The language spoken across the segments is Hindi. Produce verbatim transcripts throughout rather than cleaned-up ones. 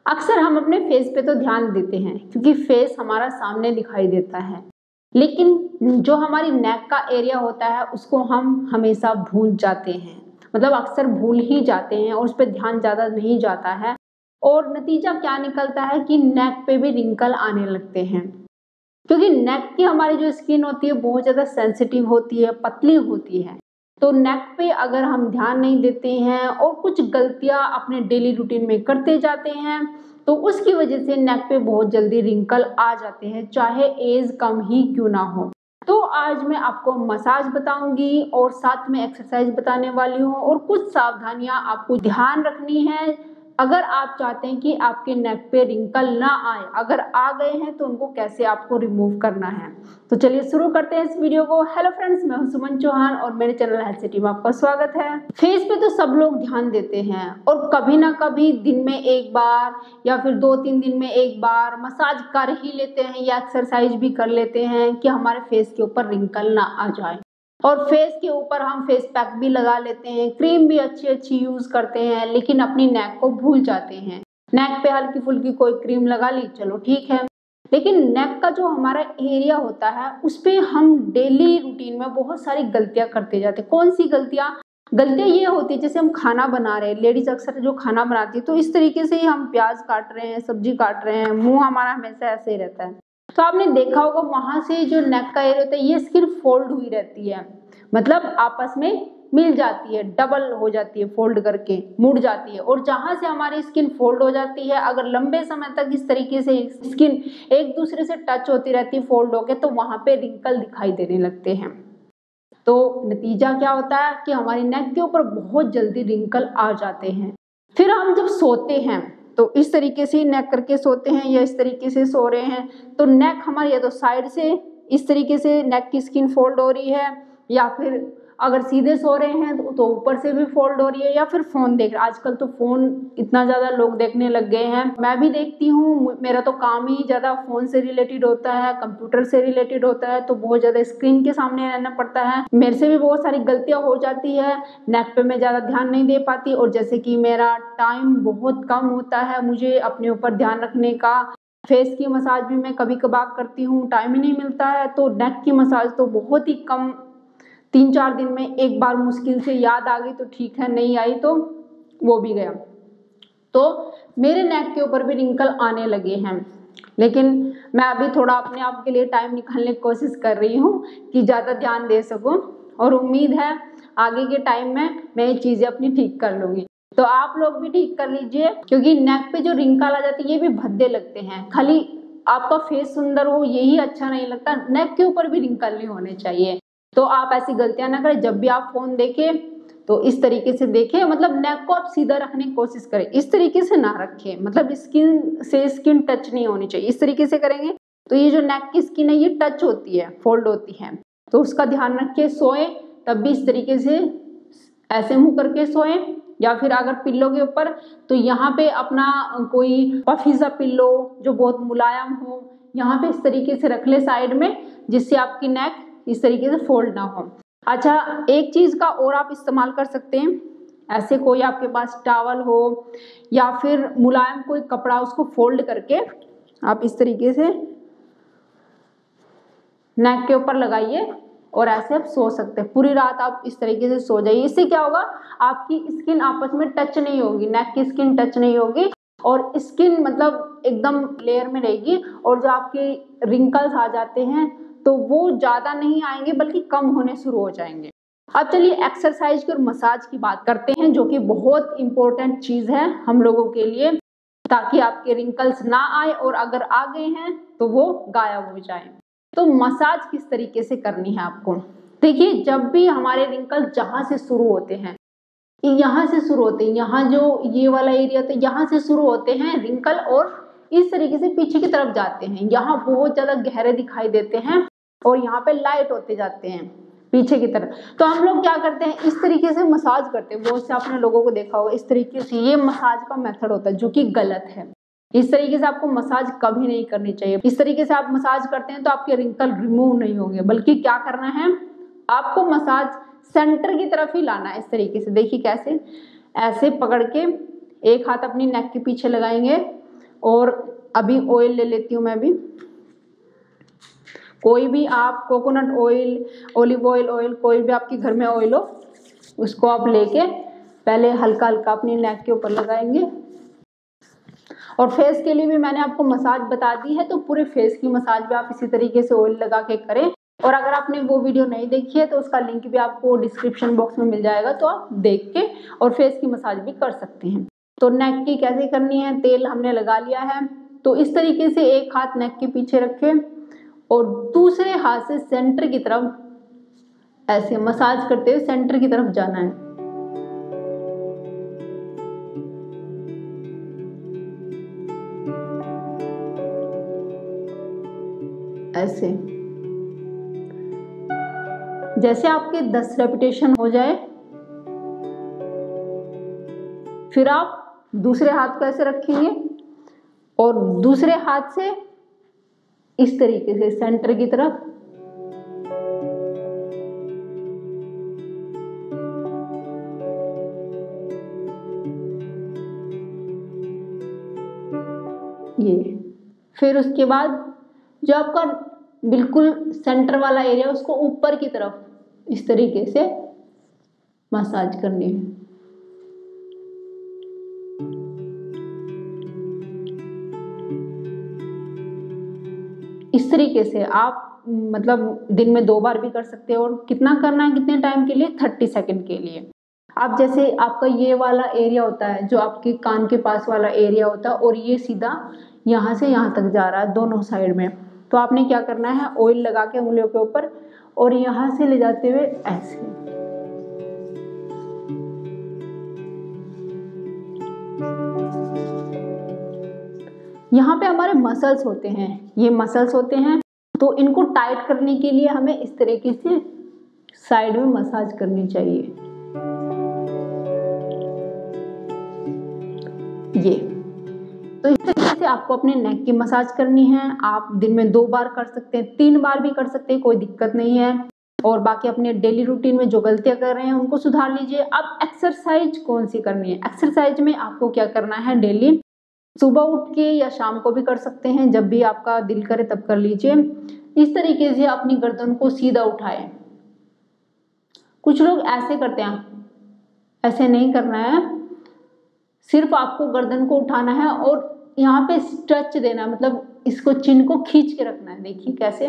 अक्सर हम अपने फेस पे तो ध्यान देते हैं क्योंकि फेस हमारा सामने दिखाई देता है, लेकिन जो हमारी नेक का एरिया होता है उसको हम हमेशा भूल जाते हैं। मतलब अक्सर भूल ही जाते हैं और उस पर ध्यान ज़्यादा नहीं जाता है और नतीजा क्या निकलता है कि नेक पे भी रिंकल आने लगते हैं। क्योंकि नेक की हमारी जो स्किन होती है बहुत ज़्यादा सेंसिटिव होती है, पतली होती है। तो नेक पे अगर हम ध्यान नहीं देते हैं और कुछ गलतियां अपने डेली रूटीन में करते जाते हैं तो उसकी वजह से नेक पे बहुत जल्दी रिंकल आ जाते हैं, चाहे एज कम ही क्यों ना हो। तो आज मैं आपको मसाज बताऊंगी और साथ में एक्सरसाइज बताने वाली हूँ और कुछ सावधानियां आपको ध्यान रखनी है अगर आप चाहते हैं कि आपके नेक पे रिंकल ना आए। अगर आ गए हैं तो उनको कैसे आपको रिमूव करना है। तो चलिए शुरू करते हैं इस वीडियो को। हेलो फ्रेंड्स, मैं हूं सुमन चौहान और मेरे चैनल हेल्थ सिटी में आपका स्वागत है। फेस पे तो सब लोग ध्यान देते हैं और कभी ना कभी दिन में एक बार या फिर दो तीन दिन में एक बार मसाज कर ही लेते हैं या एक्सरसाइज भी कर लेते हैं कि हमारे फेस के ऊपर रिंकल ना आ जाए। और फेस के ऊपर हम फेस पैक भी लगा लेते हैं, क्रीम भी अच्छी अच्छी यूज करते हैं, लेकिन अपनी नेक को भूल जाते हैं। नेक पे हल्की फुल्की कोई क्रीम लगा ली, चलो ठीक है, लेकिन नेक का जो हमारा एरिया होता है उस पे हम डेली रूटीन में बहुत सारी गलतियां करते जाते हैं। कौन सी गलतियां? गलतियां ये होती है जैसे हम खाना बना रहे हैं, लेडीज अक्सर जो खाना बनाती है तो इस तरीके से ही हम प्याज काट रहे हैं, सब्जी काट रहे हैं, मुंह हमारा हमेशा ऐसे ही रहता है। तो आपने देखा होगा वहां से जो नेक का एरिया होता है ये स्किन फोल्ड हुई रहती है, मतलब आपस में मिल जाती है, डबल हो जाती है, फोल्ड करके मुड़ जाती है। और जहां से हमारी स्किन फोल्ड हो जाती है, अगर लंबे समय तक इस तरीके से स्किन एक दूसरे से टच होती रहती है फोल्ड होके, तो वहां पे रिंकल दिखाई देने लगते हैं। तो नतीजा क्या होता है कि हमारी नेक के ऊपर बहुत जल्दी रिंकल आ जाते हैं। फिर हम जब सोते हैं तो इस तरीके से नेक करके सोते हैं या इस तरीके से सो रहे हैं तो नेक हमारी या तो साइड से इस तरीके से नेक की स्किन फोल्ड हो रही है, या फिर अगर सीधे सो रहे हैं तो ऊपर से भी फोल्ड हो रही है, या फिर फोन देख रहे हैं। आजकल तो फोन इतना ज्यादा लोग देखने लग गए हैं, मैं भी देखती हूँ, मेरा तो काम ही ज्यादा फोन से रिलेटेड होता है, कंप्यूटर से रिलेटेड होता है, तो बहुत ज्यादा स्क्रीन के सामने रहना पड़ता है। मेरे से भी बहुत सारी गलतियां हो जाती है, नेक पे मैं ज्यादा ध्यान नहीं दे पाती, और जैसे कि मेरा टाइम बहुत कम होता है मुझे अपने ऊपर ध्यान रखने का। फेस की मसाज भी मैं कभी कभार करती हूँ, टाइम ही नहीं मिलता है, तो नेक की मसाज तो बहुत ही कम, तीन चार दिन में एक बार मुश्किल से याद आ गई तो ठीक है, नहीं आई तो वो भी गया। तो मेरे नेक के ऊपर भी रिंकल आने लगे हैं, लेकिन मैं अभी थोड़ा अपने आप के लिए टाइम निकालने की कोशिश कर रही हूँ कि ज़्यादा ध्यान दे सकूँ, और उम्मीद है आगे के टाइम में मैं ये चीज़ें अपनी ठीक कर लूँगी। तो आप लोग भी ठीक कर लीजिए, क्योंकि नेक पे जो रिंकल आ जाती है ये भी भद्दे लगते हैं। खाली आपका फेस सुंदर हो यही अच्छा नहीं लगता, नेक के ऊपर भी रिंकल नहीं होने चाहिए। तो आप ऐसी गलतियां ना करें। जब भी आप फोन देखें तो इस तरीके से देखें, मतलब नेक को आप सीधा रखने की कोशिश करें, इस तरीके से ना रखें, मतलब स्किन से स्किन टच नहीं होनी चाहिए। इस तरीके से करेंगे तो ये जो नेक की स्किन है ये टच होती है, फोल्ड होती है, तो उसका ध्यान रखिए। सोए तब भी इस तरीके से ऐसे मुंह करके सोए, या फिर अगर पिल्लो के ऊपर तो यहाँ पे अपना कोई पफी सा पिल्लो जो बहुत मुलायम हो यहाँ पे इस तरीके से रख ले साइड में, जिससे आपकी नेक इस तरीके से फोल्ड ना हो। अच्छा, एक चीज का और आप इस्तेमाल कर सकते हैं, ऐसे कोई आपके पास टॉवल हो या फिर मुलायम कोई कपड़ा, उसको फोल्ड करके आप इस तरीके से नेक के ऊपर लगाइए और ऐसे आप सो सकते हैं। पूरी रात आप इस तरीके से सो जाइए। इससे क्या होगा, आपकी स्किन आपस में टच नहीं होगी, नेक की स्किन टच नहीं होगी और स्किन मतलब एकदम लेयर में रहेगी, और जो आपके रिंकल्स आ जाते हैं तो वो ज्यादा नहीं आएंगे बल्कि कम होने शुरू हो जाएंगे। अब चलिए एक्सरसाइज की और मसाज की बात करते हैं, जो कि बहुत इंपॉर्टेंट चीज है हम लोगों के लिए, ताकि आपके रिंकल्स ना आए और अगर आ गए हैं तो वो गायब हो जाए। तो मसाज किस तरीके से करनी है आपको? देखिए, जब भी हमारे रिंकल जहां से शुरू होते हैं, यहाँ से शुरू होते हैं, यहाँ जो ये वाला एरिया तो यहाँ से शुरू होते हैं रिंकल, और इस तरीके से पीछे की तरफ जाते हैं, यहाँ बहुत ज्यादा गहरे दिखाई देते हैं और यहाँ पे लाइट होते जाते हैं पीछे की तरफ। तो हम लोग क्या करते हैं, इस तरीके से मसाज करते हैं। बहुत से आपने लोगों को देखा होगा इस तरीके से, ये मसाज का मेथड होता है जो कि गलत है। इस तरीके से आपको मसाज कभी नहीं करनी चाहिए। इस तरीके से आप मसाज करते हैं तो आपके रिंकल रिमूव नहीं होंगे, बल्कि क्या करना है, आपको मसाज सेंटर की तरफ ही लाना है। इस तरीके से देखिए कैसे, ऐसे पकड़ के एक हाथ अपनी नेक के पीछे लगाएंगे और अभी ऑयल ले लेती हूँ मैं भी। कोई भी आप coconut oil, olive oil oil कोई भी आपके घर में ऑयल हो उसको आप लेके पहले हल्का हल्का अपनी नेक के ऊपर लगाएंगे। और फेस के लिए भी मैंने आपको मसाज बता दी है, तो पूरे फेस की मसाज भी आप इसी तरीके से ऑयल लगा के करें। और अगर आपने वो वीडियो नहीं देखी है तो उसका लिंक भी आपको डिस्क्रिप्शन बॉक्स में मिल जाएगा, तो आप देख के और फेस की मसाज भी कर सकते हैं। तो नेक की कैसे करनी है, तेल हमने लगा लिया है, तो इस तरीके से एक हाथ नेक के पीछे रखें और दूसरे हाथ से सेंटर की तरफ ऐसे मसाज करते हुए सेंटर की तरफ जाना है। ऐसे जैसे आपके दस रेपिटेशन हो जाए, फिर आप दूसरे हाथ को ऐसे रखेंगे और दूसरे हाथ से इस तरीके से सेंटर की तरफ ये। फिर उसके बाद जो आपका बिल्कुल सेंटर वाला एरिया उसको ऊपर की तरफ इस तरीके से मसाज करनी है। इस तरीके से आप मतलब दिन में दो बार भी कर सकते हो। और कितना करना है, कितने टाइम के लिए, थर्टी सेकेंड के लिए। आप जैसे आपका ये वाला एरिया होता है जो आपके कान के पास वाला एरिया होता है और ये सीधा यहाँ से यहाँ तक जा रहा है दोनों साइड में, तो आपने क्या करना है, ऑयल लगा के उंगलियों के ऊपर और यहाँ से ले जाते हुए ऐसे। यहाँ पे हमारे मसल्स होते हैं, ये मसल्स होते हैं, तो इनको टाइट करने के लिए हमें इस तरीके से साइड में मसाज करनी चाहिए। ये तो इस तरीके से आपको अपने नेक की मसाज करनी है। आप दिन में दो बार कर सकते हैं, तीन बार भी कर सकते हैं, कोई दिक्कत नहीं है। और बाकी अपने डेली रूटीन में जो गलतियां कर रहे हैं उनको सुधार लीजिए। अब एक्सरसाइज कौन सी करनी है, एक्सरसाइज में आपको क्या करना है, डेली सुबह उठ के या शाम को भी कर सकते हैं, जब भी आपका दिल करे तब कर लीजिए। इस तरीके से अपनी गर्दन को सीधा उठाएं। कुछ लोग ऐसे करते हैं, ऐसे नहीं करना है, सिर्फ आपको गर्दन को उठाना है और यहाँ पे स्ट्रेच देना है, मतलब इसको चिन को खींच के रखना है। देखिए कैसे,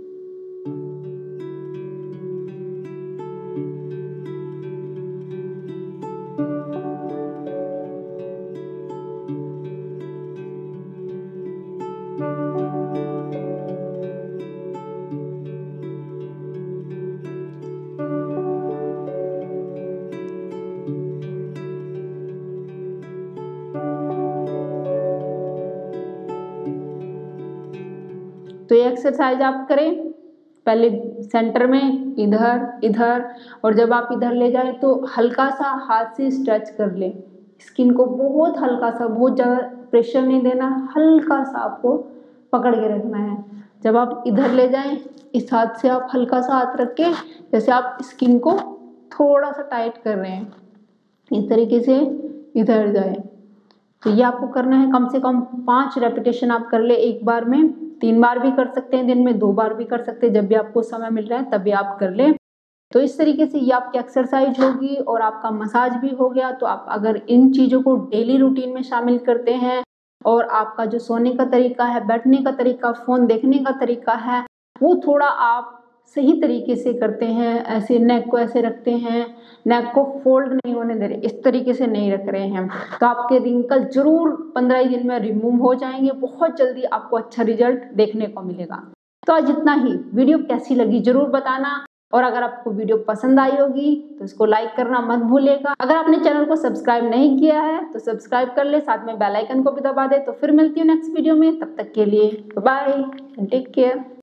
तो ये एक्सरसाइज आप करें पहले सेंटर में, इधर इधर, और जब आप इधर ले जाए तो हल्का सा हाथ से स्ट्रेच कर लें स्किन को, बहुत हल्का सा, बहुत ज़्यादा प्रेशर नहीं देना, हल्का सा आपको पकड़ के रखना है। जब आप इधर ले जाएं इस हाथ से आप हल्का सा हाथ रख के जैसे आप स्किन को थोड़ा सा टाइट कर रहे हैं, इस तरीके से इधर जाए। तो ये आपको करना है कम से कम पाँच रेपिटेशन आप कर ले एक बार में। तीन बार भी कर सकते हैं दिन में, दो बार भी कर सकते हैं, जब भी आपको समय मिल रहा है तभी आप कर लें। तो इस तरीके से ये आपकी एक्सरसाइज होगी और आपका मसाज भी हो गया। तो आप अगर इन चीज़ों को डेली रूटीन में शामिल करते हैं और आपका जो सोने का तरीका है, बैठने का तरीका, फ़ोन देखने का तरीका है, वो थोड़ा आप सही तरीके से करते हैं, ऐसे नेक को ऐसे रखते हैं, नेक को फोल्ड नहीं होने दे रहे, इस तरीके से नहीं रख रहे हैं, तो आपके रिंकल जरूर पंद्रह दिन में रिमूव हो जाएंगे। बहुत जल्दी आपको अच्छा रिजल्ट देखने को मिलेगा। तो आज इतना ही। वीडियो कैसी लगी जरूर बताना, और अगर आपको वीडियो पसंद आई होगी तो इसको लाइक करना मत भूलिएगा। अगर आपने चैनल को सब्सक्राइब नहीं किया है तो सब्सक्राइब कर ले, साथ में बेल आइकन को भी दबा दे। तो फिर मिलती हूँ नेक्स्ट वीडियो में, तब तक के लिए बाय, टेक केयर।